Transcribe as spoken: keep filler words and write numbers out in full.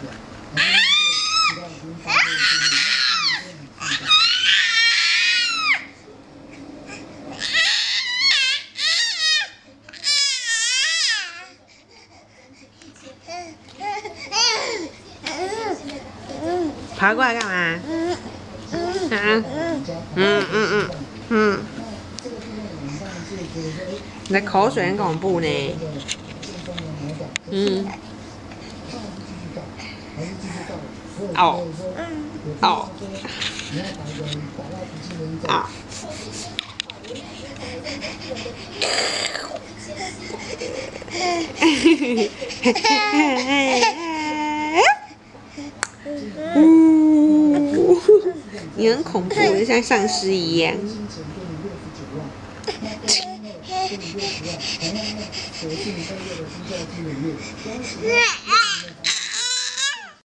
爬过来干嘛？啊？嗯嗯嗯嗯。你的口水很恐怖呢。嗯。哦。哦。啊。呜，你很恐怖，就像丧尸一样。